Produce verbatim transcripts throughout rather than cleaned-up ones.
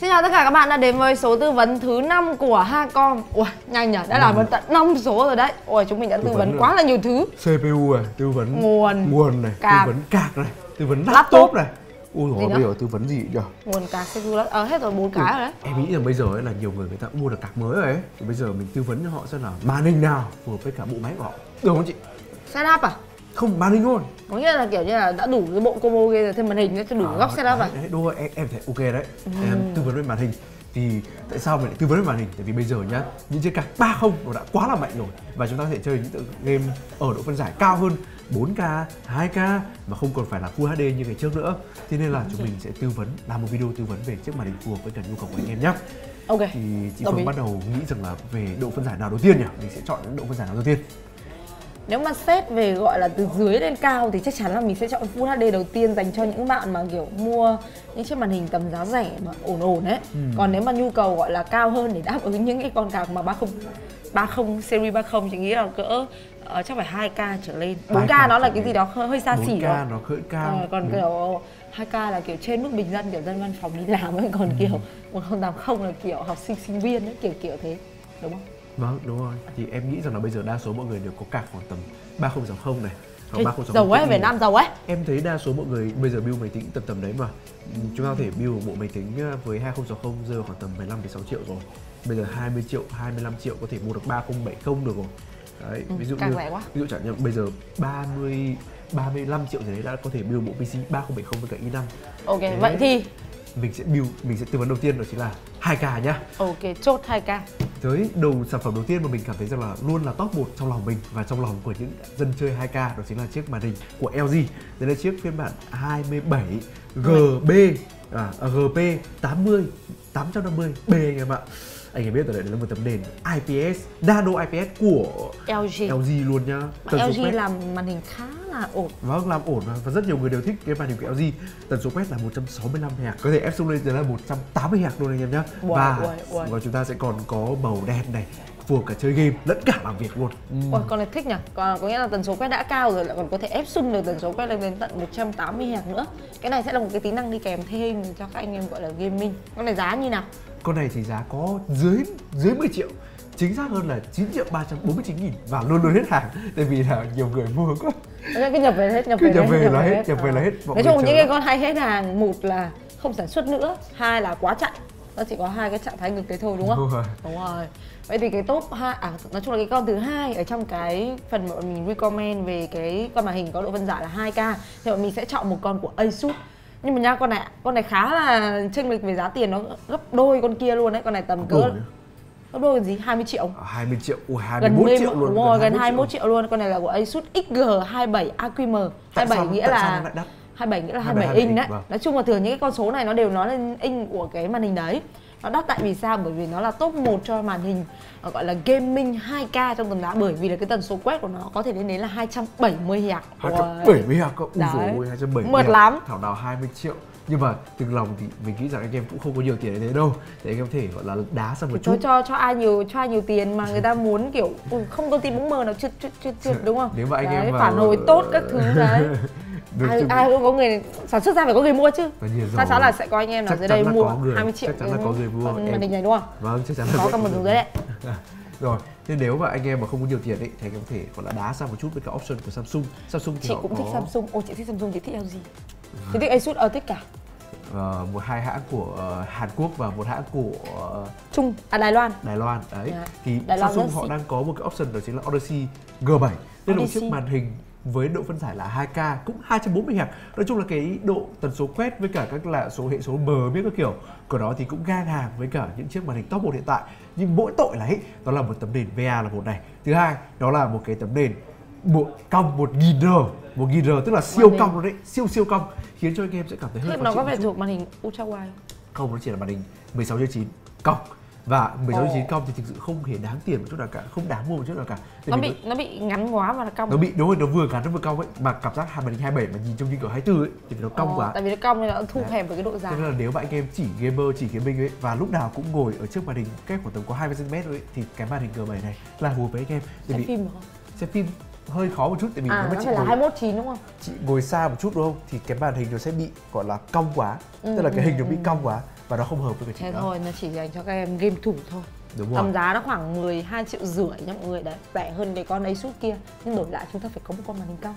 Xin chào tất cả các bạn đã đến với số tư vấn thứ năm của Hacom. Ui, nhanh nhỉ, đã làm đến tận năm số rồi đấy. Ui, chúng mình đã tư, tư vấn, vấn quá là nhiều thứ. xê pê u này, tư vấn nguồn, nguồn này, cạc. tư vấn cạc này, tư vấn laptop, laptop này. Ui dồi, bây giờ tư vấn gì nhỉ? Nguồn cạc, xê pê u, ờ hết rồi, bốn cái rồi đấy. Em nghĩ rằng bây giờ ấy là nhiều người người ta cũng mua được cạc mới rồi ấy. Thì bây giờ mình tư vấn cho họ xem là màn hình nào phù hợp với cả bộ máy của họ. Được không chị? Setup à? Không, màn hình luôn. Có nghĩa là kiểu như là đã đủ cái bộ combo kia rồi, thêm màn hình cho đủ à, góc setup à? Đấy, đúng rồi, em, em thấy ok đấy. Ừ. Em tư vấn với màn hình. Thì tại sao mình lại tư vấn với màn hình? Tại vì bây giờ nhá, những chiếc card ba không nó đã quá là mạnh rồi. Và chúng ta có thể chơi những tựa game ở độ phân giải cao hơn, bốn K, hai K mà không còn phải là Full hát đê như ngày trước nữa. Thế nên là chúng mình sẽ tư vấn, làm một video tư vấn về chiếc màn hình phù hợp với cả nhu cầu của anh em nhé. Ok. Thì chị Phương bắt đầu nghĩ rằng là về độ phân giải nào đầu tiên nhỉ? Mình sẽ chọn những độ phân giải nào đầu tiên? Nếu mà xét về gọi là từ dưới lên cao thì chắc chắn là mình sẽ chọn Full hát đê đầu tiên, dành cho những bạn mà kiểu mua những chiếc màn hình tầm giá rẻ mà ổn ổn ấy. Ừ. Còn nếu mà nhu cầu gọi là cao hơn để đáp ứng những cái con card mà ba không ba không series ba không, chị nghĩ là cỡ uh, chắc phải hai K trở lên. bốn K nó là cái gì đó hơi xa xỉ rồi. bốn K nó hơi cao. Ờ, còn ừ. kiểu hai K là kiểu trên mức bình dân, kiểu dân văn phòng đi làm ấy, còn ừ. kiểu một không tám không là kiểu học sinh sinh viên ấy, kiểu kiểu thế. Đúng không? Vâng, đúng rồi. Thì em nghĩ rằng là bây giờ đa số mọi người đều có card khoảng tầm ba không sáu không này. Ê, ba không sáu không giàu ấy, Việt Nam giàu ấy. Em thấy đa số mọi người bây giờ build máy tính tầm tầm đấy mà. Chúng ta có thể build một bộ máy tính với hai không sáu không rơi vào khoảng tầm mười lăm đến sáu triệu rồi. Bây giờ hai mươi triệu, hai mươi lăm triệu có thể mua được ba không bảy không được rồi. Đấy, ừ, ví dụ như ví dụ chẳng như bây giờ ba mươi, ba mươi lăm triệu gì đấy đã có thể build bộ pê xê ba không bảy không với cả i năm. Ok, đấy. Vậy thì mình sẽ build, mình sẽ tư vấn đầu tiên đó chính là hai K nhá. Ok, chốt hai K. Tới đầu sản phẩm đầu tiên mà mình cảm thấy rằng là luôn là top một trong lòng mình và trong lòng của những dân chơi hai K, đó chính là chiếc màn hình của lờ giê. Đây là chiếc phiên bản hai mươi bảy G B à, G P tám mươi tám trăm năm mươi B anh em ạ. Anh em biết rồi, đấy là một tấm nền i pê ét, nano i pê ét của lờ giê, lờ giê luôn nhá. lờ giê làm màn hình khá là ổn. Vâng, làm ổn và rất nhiều người đều thích cái màn hình của lờ giê. Tần số quét là một trăm sáu mươi lăm héc, có thể ép xuống lên là một trăm tám mươi héc luôn anh em nhá. Wow, và, wow, wow. và chúng ta sẽ còn có màu đen này, phù hợp cả chơi game lẫn cả làm việc luôn. Ôi, con này thích nhỉ, còn có nghĩa là tần số quét đã cao rồi lại còn có thể ép xung được tần số quét lên đến tận một trăm tám mươi héc nữa. Cái này sẽ là một cái tính năng đi kèm thêm cho các anh em gọi là gaming. Con này giá như nào? Con này thì giá có dưới dưới mười triệu, chính xác hơn là chín triệu ba trăm bốn mươi chín nghìn và luôn luôn hết hàng, tại vì là nhiều người mua quá. Cứ nhập về hết, nhập Cứ về, nhập về nhập là về hết, hết. nhập về là hết. Nói chung những cái con hay hết hàng, một là không sản xuất nữa, hai là quá chạy. Nó chỉ có hai cái trạng thái ngực đấy thôi đúng không? Đúng rồi. Đúng rồi. Vậy thì cái top hai, à nói chung là cái con thứ hai ở trong cái phần mà mình recommend về cái con màn hình có độ phân giải là hai K thì bọn mình sẽ chọn một con của Asus. Nhưng mà nha, con này con này khá là chênh lệch về giá tiền, nó gấp đôi con kia luôn đấy. Con này tầm cỡ gấp đôi còn gì, hai mươi triệu. À, hai mươi triệu, ui hai mươi mốt triệu luôn. Đúng rồi, gần hai mươi mốt triệu luôn. Con này là của Asus X G hai mươi bảy A Q M. hai mươi bảy nghĩa là hai mươi bảy nghĩa là hai mươi bảy inch đấy. Vâng. Nói chung là thường những cái con số này nó đều nói lên inch của cái màn hình đấy. Nó đắt tại vì sao? Bởi vì nó là top một cho màn hình gọi là gaming hai K trong tầm giá, bởi vì là cái tần số quét của nó có thể lên đến là hai trăm bảy mươi héc. hai trăm bảy mươi héc cơ. Ui dồi, hai trăm bảy mươi mượt lắm. Thảo nào hai mươi triệu. Nhưng mà từng lòng thì mình nghĩ rằng anh em cũng không có nhiều tiền đến thế đâu, để anh em có thể gọi là đá sang một thì chút. Cho cho ai nhiều cho ai nhiều tiền mà người ta muốn kiểu không có tin bóng mờ nào trượt trượt trượt trượt đúng không? Nếu mà anh đấy, em phản hồi tốt các thứ đấy. ai, ai cũng có người sản xuất ra phải có người mua chứ. Chắc chắn là sẽ có anh em nào dưới đây mua hai mươi triệu. Chắc chắn là có người mua màn hình này đúng không? Vâng, chắc chắn là có cả một đường đấy đấy. Rồi, thế nếu mà anh em mà không có nhiều tiền ấy thì anh em có thể gọi là đá sang một chút với cả option của Samsung. Samsung thì chị cũng có... thích Samsung. Ồ, chị thích Samsung, chị thích lờ giê. Chị thích Asus, ờ thích cả. Uh, một hai hãng của uh, Hàn Quốc và một hãng của uh, Trung, à Đài Loan. Đài Loan đấy. Yeah. Thì Đài Loan Samsung họ xịn. Đang có một cái option đó chính là Odyssey G bảy. Đây là một chiếc màn hình với độ phân giải là hai K, cũng hai trăm bốn mươi héc. Nói chung là cái độ tần số quét với cả các là số hệ số mờ biết các kiểu của nó thì cũng ngang hàng với cả những chiếc màn hình top một hiện tại. Nhưng mỗi tội là ấy, đó là một tấm nền vê a là một này. Thứ hai, đó là một cái tấm nền một cong một nghìn R, một nghìn R tức là siêu cong luôn đấy, siêu siêu cong, khiến cho anh em sẽ cảm thấy hơi khó chịu. Nó có vẻ thuộc màn hình ultra wide không? Không, nó chỉ là màn hình mười sáu trên chín cong. Và mười sáu trên chín cong thì thực sự không hề đáng tiền một chút nào cả, không đáng mua một chút nào cả. Nó bị nó, nó bị ngắn quá và nó cong. Nó bị đúng rồi, nó vừa ngắn nó vừa cong ấy, mà cảm giác màn hình hai mươi bảy mà nhìn trông như kiểu hai mươi tư ấy thì nó cong ờ, quá. Tại vì nó cong nên nó thu hẹp với cái độ dài. Nên là nếu mà anh em chỉ gamer, chỉ gaming ấy và lúc nào cũng ngồi ở trước màn hình cách khoảng tầm có hai mươi xăng ti mét ấy thì cái màn hình G bảy này là phù hợp với anh em. Xem phim được không? Xem phim hơi khó một chút, tại vì à, nếu mà nó chị phải ngồi, là hai mốt chín đúng không? Chị ngồi xa một chút đúng không? Thì cái màn hình nó sẽ bị gọi là cong quá, ừ, tức là cái hình nó bị cong quá và nó không hợp với cả chị thế nữa. thôi, nó chỉ dành cho các em game thủ thôi. Đúng rồi. Tầm giá nó khoảng mười hai triệu rưỡi nha mọi người đấy, rẻ hơn cái con Asus kia, nhưng đổi lại chúng ta phải có một con màn hình cao.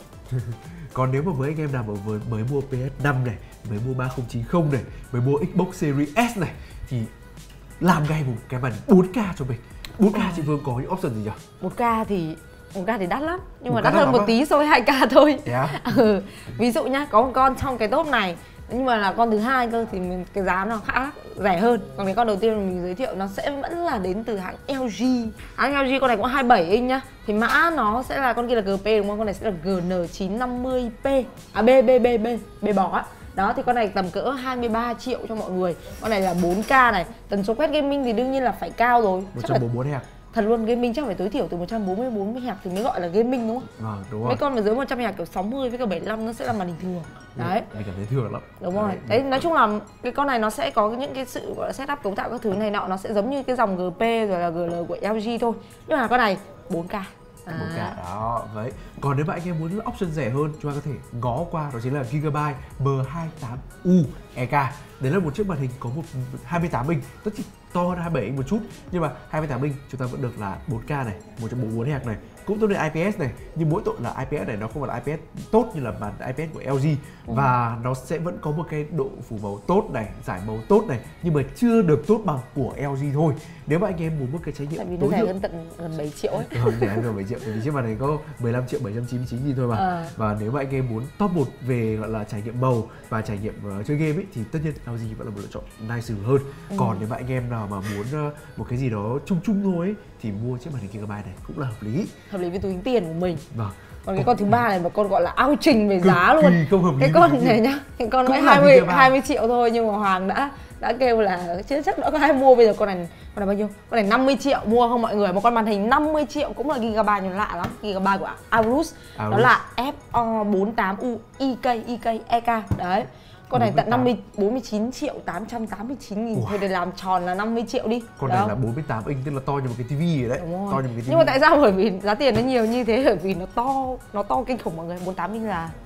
Còn nếu mà với anh em nào mà mới, mới mua pê ét năm này, mới mua ba không chín không này, mới mua Xbox Series S này thì làm ngay một cái màn bốn K cho mình. bốn K chị Vương có những option gì nhỉ? một K thì một K thì đắt lắm, nhưng một mà K đắt đắt hơn lắm một á? tí so với hai K thôi. Yeah. Ừ. Ví dụ nhá, có một con trong cái top này nhưng mà là con thứ hai cơ thì mình, cái giá nó khá rẻ hơn. Còn cái con đầu tiên mình giới thiệu nó sẽ vẫn là đến từ hãng lờ giê. Hãng lờ giê con này cũng hai mươi bảy inch nhá. Thì mã nó sẽ là, con kia là giê pê đúng không? Con này sẽ là G N chín năm mươi P. À B B B B B bó á. Đó thì con này tầm cỡ hai mươi ba triệu cho mọi người. Con này là bốn K này, tần số quét gaming thì đương nhiên là phải cao rồi. một trăm bốn mươi bốn Hz. Thật luôn, gaming chắc phải tối thiểu từ một trăm bốn mươi bốn mươi Hz thì mới gọi là gaming đúng không? Vâng, đúng rồi. Mấy con mà dưới một trăm Hz kiểu sáu mươi với cả bảy mươi lăm nó sẽ là màn hình thường. Đấy. Mình cảm thấy thường lắm. Đúng rồi. Đấy, nói chung là cái con này nó sẽ có những cái sự gọi là setup cấu tạo các thứ này nọ, nó sẽ giống như cái dòng giê pê rồi là giê lờ của lờ giê thôi. Nhưng mà con này bốn K. À. bốn K đó, đấy. Còn nếu mà anh em muốn option rẻ hơn, chúng ta có thể ngó qua đó chính là Gigabyte M hai tám U E K. Đấy là một chiếc màn hình có một hai mươi tám inch, rất chỉ to hơn hai mươi bảy inch một chút, nhưng mà hai mươi tám inch chúng ta vẫn được là bốn K này, một trăm bốn mươi bốn Hz này, cũng tốt lên i pê ét này, nhưng mỗi tội là i pê ét này nó không phải là i pê ét tốt như là bản i pê ét của lờ giê. Ừ. Và nó sẽ vẫn có một cái độ phủ màu tốt này, giải màu tốt này, nhưng mà chưa được tốt bằng của lờ giê thôi. Nếu mà anh em muốn một cái trải nghiệm tại vì nó tối rẻ ưu hơn tận gần bảy triệu ấy. Hơn rẻ hơn gần bảy triệu, vì chiếc màn này có mười lăm triệu bảy trăm chín mươi chín nghìn thôi mà. À. Và nếu mà anh em muốn top một về gọi là trải nghiệm màu và trải nghiệm uh, chơi game ấy thì tất nhiên lờ giê vẫn là một lựa chọn nice hơn. Ừ. Còn nếu mà anh em nào mà muốn uh, một cái gì đó chung chung thôi ấy, thì mua chiếc màn hình Gigabyte này cũng là hợp lý. Hợp lý với túi tiền của mình. Vâng. Còn cái con thứ ba này mà con gọi là ao trình về giá luôn. Không hợp lý. Cái con này nhá, cái con mới hai mươi hai mươi triệu thôi nhưng mà Hoàng đã đã kêu là chưa chắc đã có ai mua. Bây giờ con này con này bao nhiêu? Con này năm mươi triệu, mua không mọi người? Một con màn hình năm mươi triệu cũng là Gigabyte, nhưng lạ lắm. Gigabyte của Aorus. Đó là F O bốn tám U E K E K E K. Đấy. Con này tận năm mươi bốn mươi chín triệu tám trăm tám mươi chín nghìn. Thôi để làm tròn là năm mươi triệu đi. Con đó. này là bốn mươi tám inch, tức là to như một cái tivi rồi đấy. Đúng rồi. To như một cái tivi. Nhưng mà tại sao? Bởi vì giá tiền nó nhiều như thế, bởi vì nó to, nó to kinh khủng mọi người. bốn mươi tám inch là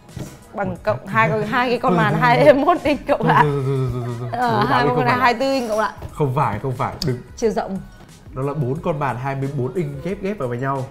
bằng cộng hai hai cái con màn hai mươi mốt inch cộng lại. Ờ, hai con này hai mươi tư inch cộng lại. Không phải, không phải, đừng. Chiều rộng. Nó là bốn con màn hai mươi bốn inch ghép ghép vào với nhau.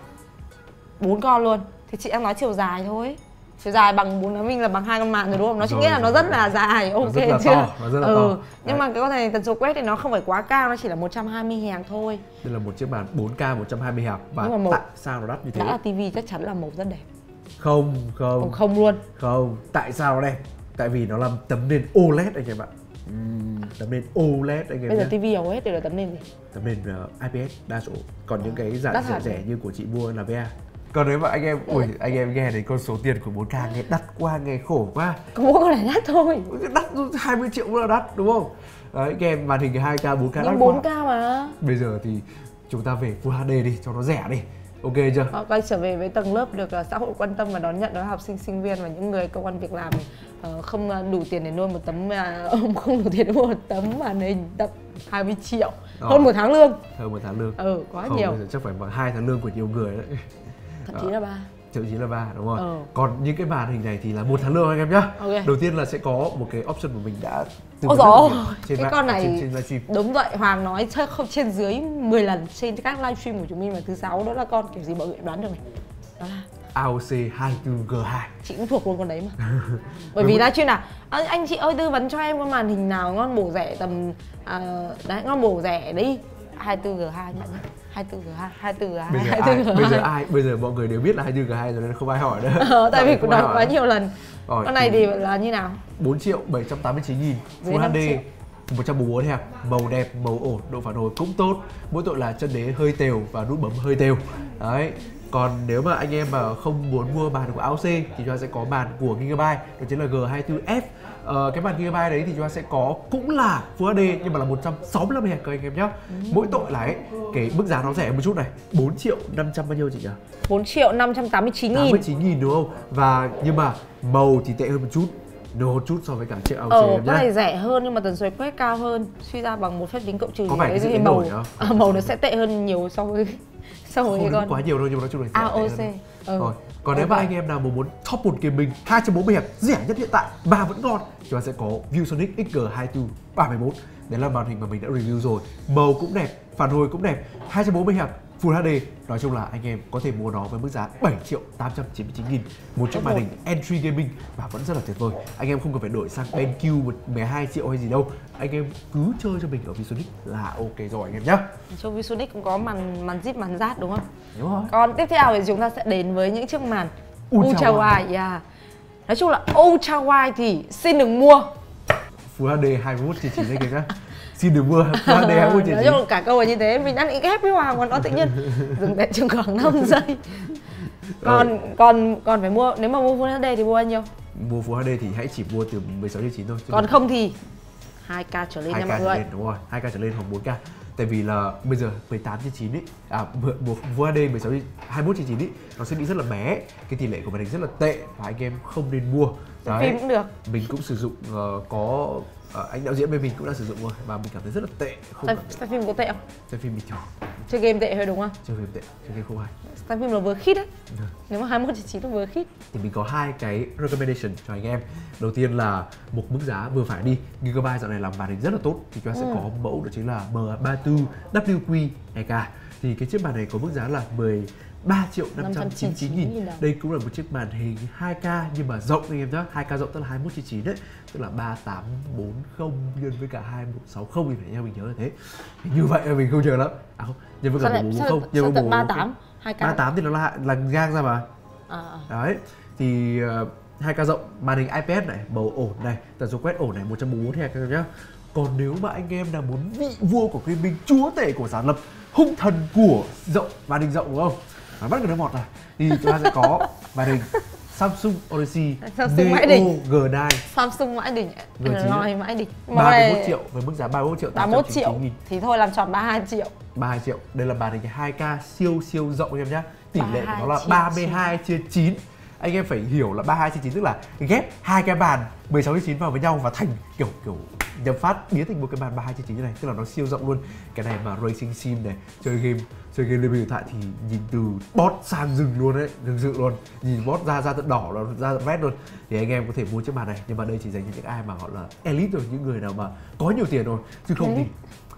bốn con luôn. Thì chị đang nói chiều dài thôi. Chiều dài bằng bốn tấm inch là bằng hai con màn rồi đúng không? Nó chỉ nghĩa là nó rất là dài, ok rất là chưa? To, nó rất là ừ. to. Nhưng mà cái con này tần số quét thì nó không phải quá cao, nó chỉ là một trăm hai mươi Hz thôi. Đây là một chiếc màn bốn K một trăm hai mươi Hz và màu, tại sao nó đắt như thế? Đã là tivi chắc chắn là màu rất đẹp. Không, không. Ồ, không luôn. Không, tại sao nó đẹp? Tại vì nó làm tấm nền ô lét anh em ạ. Uhm, tấm nền ô lét anh em. Bây giờ tivi hầu hết đều là tấm nền gì? Tấm nền uh, i pê ét đa số. Còn những cái dạng rẻ rẻ như của chị mua là vê a. Còn nếu mà anh em, ui, anh em nghe thấy con số tiền của bốn K nghe đắt quá, nghe khổ quá. Có mỗi con này đắt thôi. Đắt hai mươi triệu cũng là đắt đúng không? Đấy, nghe màn hình hai K, bốn K đắt quá. bốn K mà. Bây giờ thì chúng ta về Full hát đê đi, cho nó rẻ đi. Ok chưa? Họ quay trở về với tầng lớp được xã hội quan tâm và đón nhận, đó là học sinh, sinh viên và những người công ăn việc làm uh, không đủ tiền để nuôi một tấm uh, không đủ tiền để mua một tấm màn hình tận hai mươi triệu. Đó. Hơn một tháng lương. Hơn một tháng lương. Ừ, quá không, nhiều. Bây giờ chắc phải bằng hai tháng lương của nhiều người đấy. Thậm chí là ba. Thậm chí là ba, đúng không? Ừ. Còn những cái màn hình này thì là một tháng lương anh em nhá. Okay. Đầu tiên là sẽ có một cái option của mình đã Ôi dồi, trên cái con này trên, trên livestream. Đúng vậy, Hoàng nói chắc không trên dưới mười lần trên các livestream của chúng mình vào thứ sáu, đó là con kiểu gì mọi người đoán được này. Đó là a o xê hai mươi tư G hai. Chị cũng thuộc luôn con đấy mà. Bởi vì livestream nào à, anh chị ơi tư vấn cho em con màn hình nào ngon bổ rẻ tầm à, đấy ngon bổ rẻ đi. hai mươi tư G hai nhận nhé. hai mươi tư G hai, hai mươi tư G hai, bây giờ hai mươi tư G hai. ai, bây giờ ai, bây giờ mọi người đều biết là hai mươi tư G hai rồi nên không ai hỏi nữa. Ờ, tại vì cũng nói quá nhiều lần. Rồi, con này thì là như nào? bốn triệu bảy trăm tám mươi chín nghìn, Full hát đê, một trăm bốn mươi bốn Hz, màu đẹp, màu ổn, độ phản hồi cũng tốt. Mỗi tội là chân đế hơi tều và nút bấm hơi tều. Đấy. Còn nếu mà anh em mà không muốn mua bàn của a o xê thì chúng ta sẽ có bàn của Gigabyte, đó chính là G hai mươi tư F. Ờ, cái bàn Gigabyte đấy thì chúng ta sẽ có cũng là Full hát đê nhưng mà là một trăm sáu mươi lăm Hz các anh em nhé. Ừ. Mỗi tội là ấy, cái mức giá nó rẻ một chút này, bốn triệu năm trăm bao nhiêu chị nhỉ? bốn triệu năm trăm tám mươi chín nghìn. tám mươi chín nghìn đúng không? Và nhưng mà màu thì tệ hơn một chút. Nhiều một chút so với cả chiếc a o xê ờ, em nhé. Cái này rẻ hơn nhưng mà tần số quét cao hơn, suy ra bằng một phép tính cộng trừ. Có phải cái màu không? À, màu nó sẽ tệ hơn nhiều so với so với không con quá nhiều đâu nhưng mà nói chung là a o xê. Ừ. Rồi. Còn nếu okay. mà anh em nào mà muốn top một gaming hai trăm bốn mươi héc rẻ nhất hiện tại mà vẫn ngon, chúng ta sẽ có ViewSonic X G hai tư ba mươi mốt. Đấy là màn hình mà mình đã review rồi. Màu cũng đẹp, phản hồi cũng đẹp, hai trăm bốn mươi héc Full hát đê. Nói chung là anh em có thể mua nó với mức giá bảy triệu tám trăm chín mươi chín nghìn. Một chiếc màn hình entry gaming và vẫn rất là tuyệt vời. Anh em không cần phải đổi sang BenQ mười hai triệu hay gì đâu. Anh em cứ chơi cho mình ở ViewSonic là ok rồi anh em nhé. Trong ViewSonic cũng có màn màn zip, màn rát đúng không? Đúng rồi. Còn tiếp theo thì chúng ta sẽ đến với những chiếc màn Ultra, Ultra wide. wide. Yeah. Nói chung là Ultra wide thì xin đừng mua. Full hát đê hai mươi mốt trên chín anh em nhé. Xin đừng mua Full hát đê hai mươi mốt trên chín. Nói chung là cả câu là như thế, mình đang nghĩ ghép với Hoàng còn nó tự nhiên dừng tại chừng khoảng năm giây. Còn ừ. còn còn phải mua, nếu mà mua Full hát đê thì mua bao nhiêu? Mua Full hát đê thì hãy chỉ mua từ mười sáu trên chín thôi. Còn không thì hai K trở lên nha mọi người. Lên, đúng rồi, hai K trở lên hoặc bốn K. Tại vì là bây giờ mười tám trên chín ấy, à Full hát đê mười sáu hai mươi mốt trên chín ấy, nó sẽ bị rất là bé, cái tỷ lệ của màn hình rất là tệ và anh em không nên mua. Đấy. Phim cũng được. Mình cũng sử dụng uh, có uh, anh đạo diễn bên mình cũng đã sử dụng rồi và mình cảm thấy rất là tệ. Không xem phim có tệ không? Xem phim bình thường. Chơi game tệ thôi đúng không? Chơi game tệ, chơi game không hay. Xem phim là vừa khít đấy. Ừ. Nếu mà hai mươi mốt trên chín nó vừa khít. Thì mình có hai cái recommendation cho anh em. Đầu tiên là một mức giá vừa phải đi. Gigabyte dạo này làm màn hình rất là tốt thì chúng ta ừ. sẽ có mẫu đó chính là M ba mươi tư W Q hai K. Thì cái chiếc màn này có mức giá là mười ba triệu năm trăm chín mươi chín nghìn. Đây cũng là một chiếc màn hình hai K nhưng mà rộng anh em nhé. hai K rộng tức là hai mươi mốt trên chín đấy. Tức là ba tám bốn không nhân với cả hai một sáu không thì phải nha, mình nhớ là thế. Thì như vậy là mình không chờ lắm. À không, nhân với cả một bốn không, nhân với ba tám, hai K. ba tám thì nó là là ngang ra mà. À. Đấy. Thì uh, hai K rộng, màn hình IPS này, màu ổn này, tần số quét ổn này, một trăm bốn mươi mốt héc các em nhé. Còn nếu mà anh em nào muốn vị vua của gaming, chúa tể của giả lập, hung thần của rộng, màn hình rộng đúng không? Mà bắt được nó mọt này thì chúng ta sẽ có màn hình Samsung Odyssey Samsung mãi đỉnh. G chín. Samsung mãi đỉnh. Nói mãi đỉnh. ba mươi mốt triệu với mức giá ba mươi mốt triệu tám trăm chín mươi chín nghìn. Thì thôi làm tròn ba mươi hai triệu. ba mươi hai triệu. Đây là màn hình hai K siêu siêu rộng anh em nhé. Tỷ lệ của nó là ba mươi hai trên chín. Anh em phải hiểu là ba mươi hai trên chín tức là ghép hai cái bàn mười sáu trên chín vào với nhau và thành kiểu kiểu nhầm phát biến thành một cái bàn ba mươi hai trên chín như này, tức là nó siêu rộng luôn. Cái này mà racing sim này, chơi game chơi game lên điện thoại thì nhìn từ bot sang rừng luôn đấy, thực sự luôn, nhìn bot ra ra tận đỏ, ra tận red luôn. Thì anh em có thể mua chiếc bàn này, nhưng mà đây chỉ dành cho những ai mà gọi là elite rồi, những người nào mà có nhiều tiền rồi, chứ không thì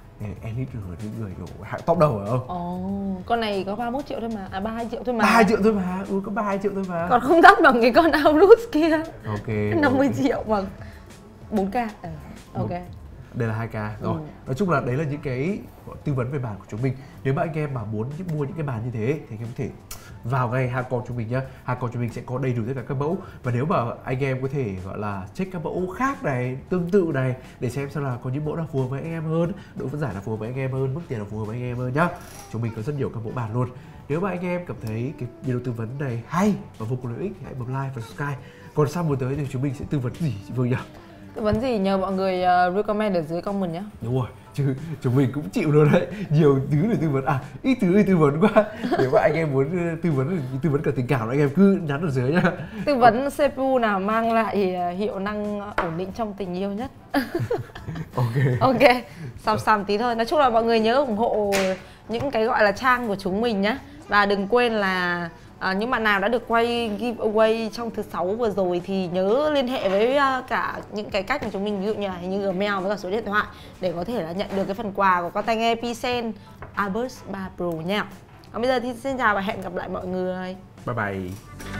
elite rồi, những người kiểu hạng top đầu phải không? Ồ, oh, con này có ba mươi mốt triệu thôi mà, à ba mươi hai triệu thôi mà. ba mươi hai triệu thôi mà, ừ có ba mươi hai triệu thôi mà. Còn không đắt bằng cái con Aorus kia. Ok. năm mươi triệu mà bốn K. Ừ. Ok. Đây là hai K rồi. Ừ. Nói chung là đấy là những cái tư vấn về bàn của chúng mình. Nếu mà anh em mà muốn mua những cái bàn như thế thì anh em có thể vào ngay Hacom chúng mình nhá. Hacom chúng mình sẽ có đầy đủ tất cả các mẫu. Và nếu mà anh em có thể gọi là check các mẫu khác này, tương tự này, để xem xem là có những mẫu nào phù hợp với anh em hơn, độ phân giải là phù hợp với anh em hơn, mức tiền là phù hợp với anh em hơn nhá. Chúng mình có rất nhiều các mẫu bàn luôn. Nếu mà anh em cảm thấy cái video tư vấn này hay và vô cùng lợi ích, hãy bấm like và subscribe. Còn sau mùa tới thì chúng mình sẽ tư vấn gì chị Vương nhỉ? Tư vấn gì nhờ mọi người uh, recommend ở dưới comment nhé. Đúng rồi, chứ chúng mình cũng chịu luôn đấy. Nhiều thứ để tư vấn, à ít thứ để tư vấn quá. Nếu mà anh em muốn tư vấn tư vấn cả tình cảm anh em cứ nhắn ở dưới nhá. Tư vấn xê pê u nào mang lại hiệu năng ổn định trong tình yêu nhất. Ok. Ok, xàm xàm tí thôi. Nói chung là mọi người nhớ ủng hộ những cái gọi là trang của chúng mình nhá. Và đừng quên là À, những bạn nào đã được quay giveaway trong thứ sáu vừa rồi thì nhớ liên hệ với uh, cả những cái cách mà chúng mình, ví dụ như là như Gmail với cả số điện thoại để có thể là nhận được cái phần quà của con tai nghe Pisen Aburst ba Pro nha. Còn bây giờ thì xin chào và hẹn gặp lại mọi người. Bye bye.